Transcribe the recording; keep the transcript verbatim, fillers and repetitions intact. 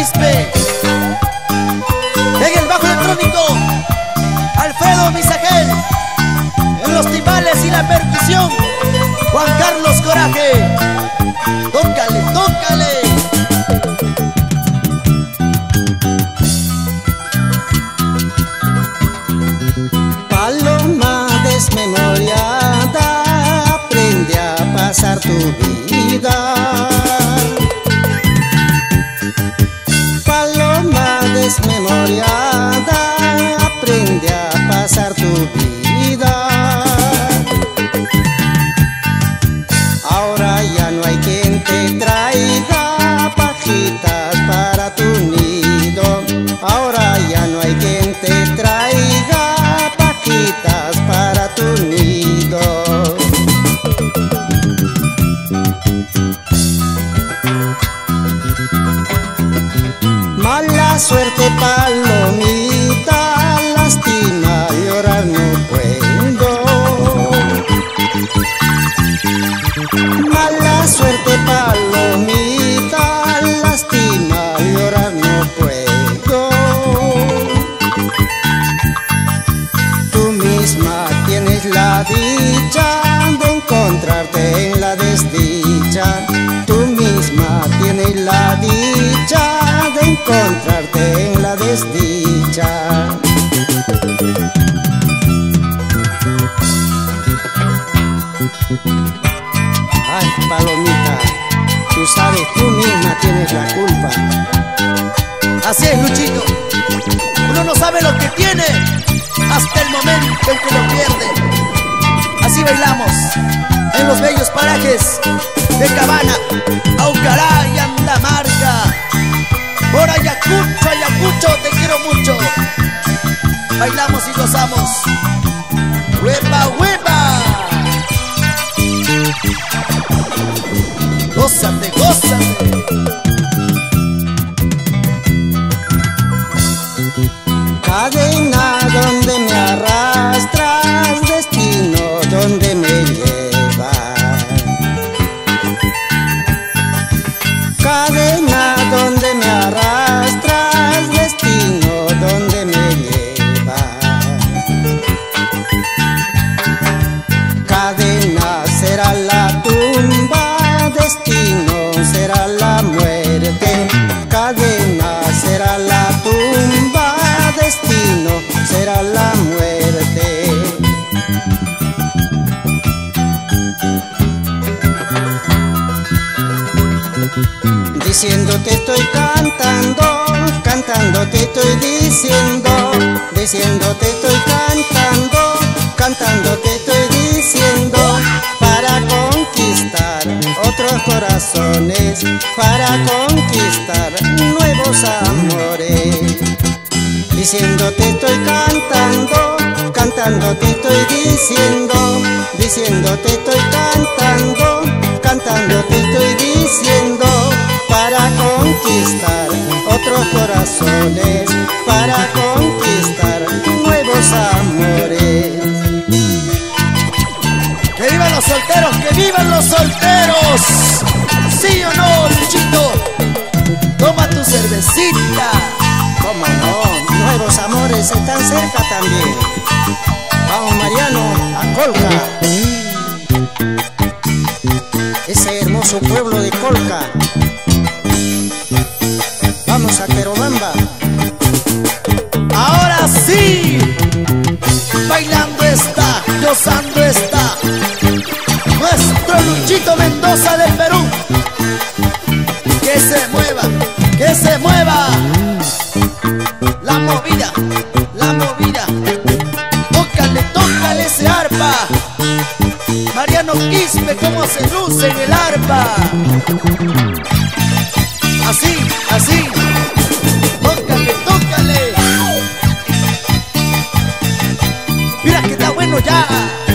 Quispe. En el bajo electrónico, Alfredo Misagel. En los timbales y la percusión, Juan Carlos Coraje. Tócale, tócale. Paloma desmemoriada, aprende a pasar tu vida. Paloma desmemoriada, aprende a pasar tu vida. Ahora ya no hay quien te traiga pajitas para tu nido. Ahora ya no hay quien te traiga pajitas para tu nido. Mala suerte, palomita, lástima, llorar no puedo. Mala suerte, palomita, lástima, llorar no puedo. Tú misma tienes la dicha de encontrarte en la desdicha. Tú misma tienes la dicha de encontrarte en la desdicha. Ay, palomita, tú sabes, tú misma tienes la culpa. Así es, Luchito. Uno no sabe lo que tiene hasta el momento en que lo pierde. Así bailamos en los bellos parajes de Cabana, Aucará y Andamarca. Por Ayacucho, Ayacucho, te quiero mucho. Bailamos y gozamos. ¡Huepa, huepa! Gózate, gózate. Cadena donde me arrastras, destino donde me llevas. Cadena donde me arrastras, destino donde me llevas. Cadena será la tumba, destino será la muerte. Cadena será la tumba, destino será la muerte. Diciendo te estoy cantando, cantando te estoy diciendo. Diciendo te estoy cantando, cantando te estoy diciendo. Para conquistar otros corazones, para conquistar nuevos amores. Diciendo te estoy cantando, cantando te estoy diciendo. Diciendo te estoy cantando, cantando te estoy diciendo. Para conquistar otros corazones, para conquistar nuevos amores. ¡Que vivan los solteros! ¡Que vivan los solteros! ¿Sí o no, Luchito? Toma tu cervecita. ¿Cómo no? Nuevos amores están cerca también. Vamos, Mariano, a Colca. Ese hermoso pueblo de Colca. Vamos a Querobamba. Ahora sí, bailando está, gozando está nuestro Luchito Mendoza del Perú. Que se mueva, que se mueva. La movida, la movida. Tócale, tócale ese arpa. Mariano Quispe, cómo se luce en el arpa. Así, así. Tócale, tócale. Mira que está bueno ya.